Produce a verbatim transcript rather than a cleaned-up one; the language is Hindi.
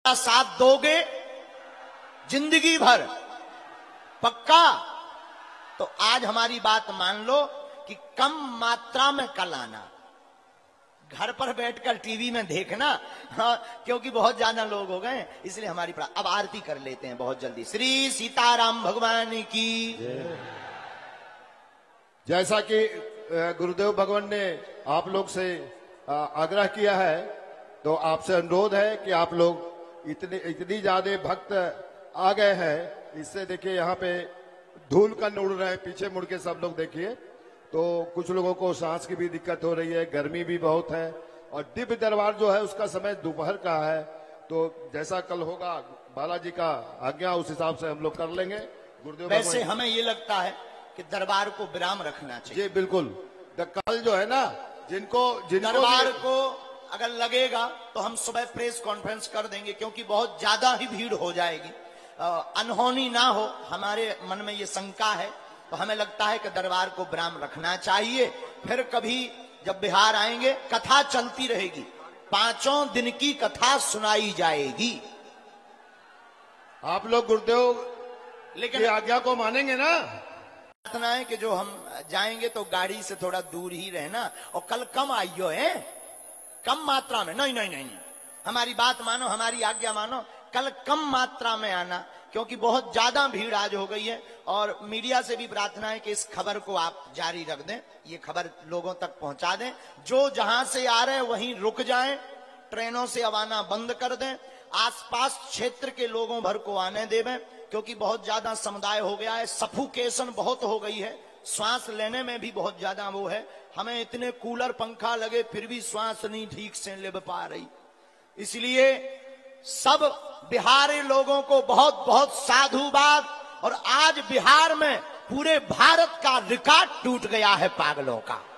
साथ दोगे जिंदगी भर पक्का? तो आज हमारी बात मान लो कि कम मात्रा में कल आना, घर पर बैठकर टीवी में देखना, हाँ, क्योंकि बहुत ज्यादा लोग हो गए इसलिए हमारी प्रा... अब आरती कर लेते हैं बहुत जल्दी। श्री सीताराम भगवान की। जैसा कि गुरुदेव भगवान ने आप लोग से आग्रह किया है, तो आपसे अनुरोध है कि आप लोग इतने इतनी ज्यादा भक्त आ गए हैं, इससे देखिए यहाँ पे धूल कण उड़ रहे हैं, पीछे मुड़ के सब लोग देखिए। तो कुछ लोगों को सांस की भी दिक्कत हो रही है, गर्मी भी बहुत है, और दिव्य दरबार जो है उसका समय दोपहर का है। तो जैसा कल होगा बालाजी का आज्ञा, उस हिसाब से हम लोग कर लेंगे। गुरुदेव वैसे हमें ये लगता है कि दरबार को विराम रखना चाहिए। जी बिल्कुल। कल जो है ना, जिनको जिनको दरबार को अगर लगेगा तो हम सुबह प्रेस कॉन्फ्रेंस कर देंगे, क्योंकि बहुत ज्यादा ही भीड़ हो जाएगी, अनहोनी ना हो, हमारे मन में ये शंका है। तो हमें लगता है कि दरबार को विराम रखना चाहिए। फिर कभी जब बिहार आएंगे कथा चलती रहेगी, पांचों दिन की कथा सुनाई जाएगी। आप लोग गुरुदेव लेकिन आज्ञा को मानेंगे ना? प्रार्थना है कि जो हम जाएंगे तो गाड़ी से थोड़ा दूर ही रहना, और कल कम आइयो है, कम मात्रा में। नहीं नहीं नहीं, हमारी बात मानो, हमारी आज्ञा मानो, कल कम मात्रा में आना, क्योंकि बहुत ज्यादा भीड़ आज हो गई है। और मीडिया से भी प्रार्थना है कि इस खबर को आप जारी रख दें, ये खबर लोगों तक पहुंचा दें। जो जहां से आ रहे हैं वहीं रुक जाएं, ट्रेनों से आना बंद कर दें, आसपास क्षेत्र के लोगों भर को आने देवें, क्योंकि बहुत ज्यादा समुदाय हो गया है, सफोकेशन बहुत हो गई है, श्वास लेने में भी बहुत ज्यादा वो है। हमें इतने कूलर पंखा लगे फिर भी श्वास नहीं ठीक से ले पा रही। इसलिए सब बिहारी लोगों को बहुत बहुत साधुवाद। और आज बिहार में पूरे भारत का रिकॉर्ड टूट गया है पागलों का।